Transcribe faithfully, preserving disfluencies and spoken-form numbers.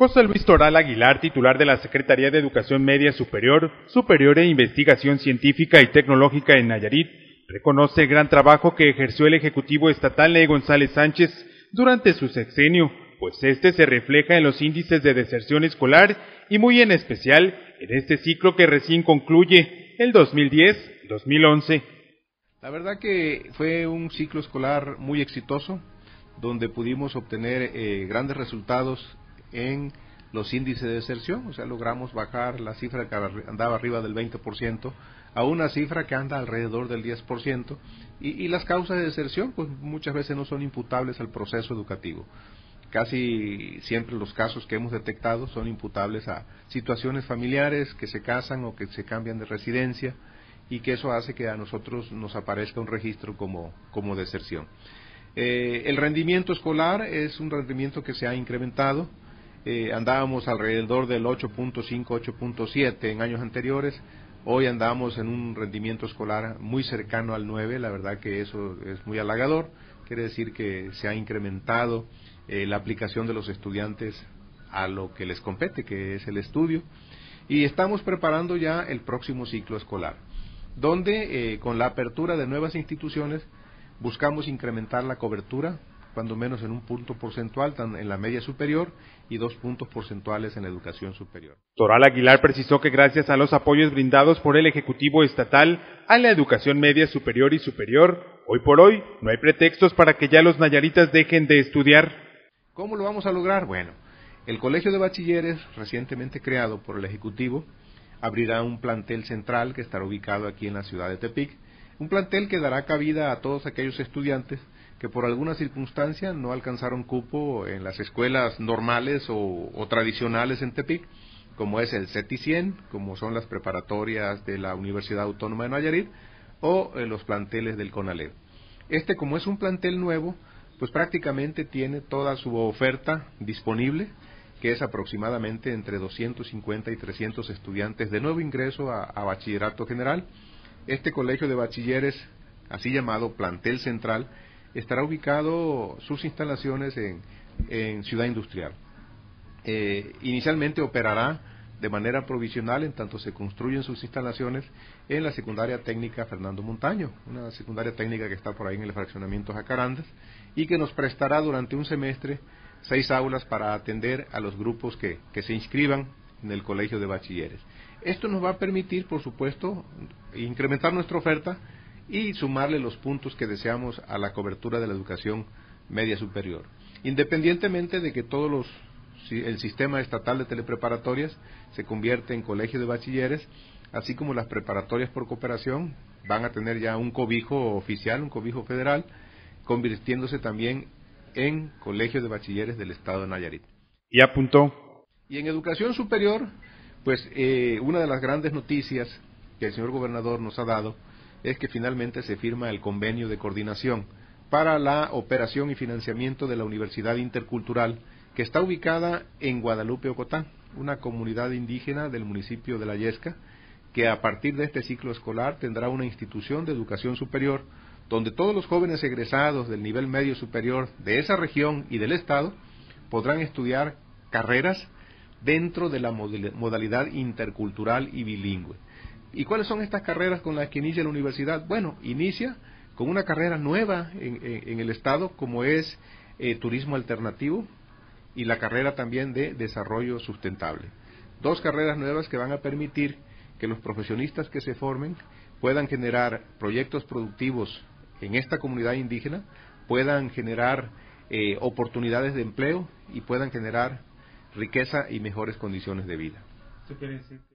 José Luis Toral Aguilar, titular de la Secretaría de Educación Media Superior, Superior e Investigación Científica y Tecnológica en Nayarit, reconoce el gran trabajo que ejerció el Ejecutivo Estatal Ley González Sánchez durante su sexenio, pues este se refleja en los índices de deserción escolar y muy en especial en este ciclo que recién concluye, el dos mil diez dos mil once. La verdad que fue un ciclo escolar muy exitoso, donde pudimos obtener eh, grandes resultados en los índices de deserción, o sea, logramos bajar la cifra que andaba arriba del veinte por ciento a una cifra que anda alrededor del diez por ciento, y, y las causas de deserción pues muchas veces no son imputables al proceso educativo. Casi siempre los casos que hemos detectado son imputables a situaciones familiares, que se casan o que se cambian de residencia, y que eso hace que a nosotros nos aparezca un registro como, como deserción. Eh, el rendimiento escolar es un rendimiento que se ha incrementado. Eh, andábamos alrededor del ocho punto cinco, ocho punto siete en años anteriores. Hoy andamos en un rendimiento escolar muy cercano al nueve, la verdad que eso es muy halagador. Quiere decir que se ha incrementado eh, la aplicación de los estudiantes a lo que les compete, que es el estudio, y estamos preparando ya el próximo ciclo escolar, donde eh, con la apertura de nuevas instituciones buscamos incrementar la cobertura, cuando menos en un punto porcentual en la media superior y dos puntos porcentuales en la educación superior. Toral Aguilar precisó que gracias a los apoyos brindados por el Ejecutivo Estatal a la educación media superior y superior, hoy por hoy no hay pretextos para que ya los nayaritas dejen de estudiar. ¿Cómo lo vamos a lograr? Bueno, el Colegio de Bachilleres, recientemente creado por el Ejecutivo, abrirá un plantel central que estará ubicado aquí en la ciudad de Tepic, un plantel que dará cabida a todos aquellos estudiantes que por alguna circunstancia no alcanzaron cupo en las escuelas normales o, o tradicionales en Tepic, como es el CETI cien, como son las preparatorias de la Universidad Autónoma de Nayarit, o eh, los planteles del CONALED. Este, como es un plantel nuevo, pues prácticamente tiene toda su oferta disponible, que es aproximadamente entre doscientos cincuenta y trescientos estudiantes de nuevo ingreso a, a bachillerato general. Este colegio de bachilleres, así llamado plantel central, estará ubicado sus instalaciones en, en Ciudad Industrial. Eh, inicialmente operará de manera provisional en tanto se construyen sus instalaciones en la secundaria técnica Fernando Montaño, una secundaria técnica que está por ahí en el fraccionamiento Jacarandas, y que nos prestará durante un semestre seis aulas para atender a los grupos que, que se inscriban en el colegio de bachilleres. Esto nos va a permitir, por supuesto, incrementar nuestra oferta y sumarle los puntos que deseamos a la cobertura de la educación media superior. Independientemente de que todos los, el sistema estatal de telepreparatorias se convierte en colegio de bachilleres, así como las preparatorias por cooperación van a tener ya un cobijo oficial, un cobijo federal, convirtiéndose también en colegio de bachilleres del estado de Nayarit. Y apuntó. Y en educación superior, pues eh, una de las grandes noticias que el señor gobernador nos ha dado es que finalmente se firma el convenio de coordinación para la operación y financiamiento de la Universidad Intercultural, que está ubicada en Guadalupe, Ocotá, una comunidad indígena del municipio de La Yesca, que a partir de este ciclo escolar tendrá una institución de educación superior, donde todos los jóvenes egresados del nivel medio superior de esa región y del estado podrán estudiar carreras dentro de la modalidad intercultural y bilingüe. ¿Y cuáles son estas carreras con las que inicia la universidad? Bueno, inicia con una carrera nueva en, en, en el estado, como es eh, turismo alternativo, y la carrera también de desarrollo sustentable. Dos carreras nuevas que van a permitir que los profesionistas que se formen puedan generar proyectos productivos en esta comunidad indígena, puedan generar eh, oportunidades de empleo y puedan generar riqueza y mejores condiciones de vida. ¿Eso quiere decir?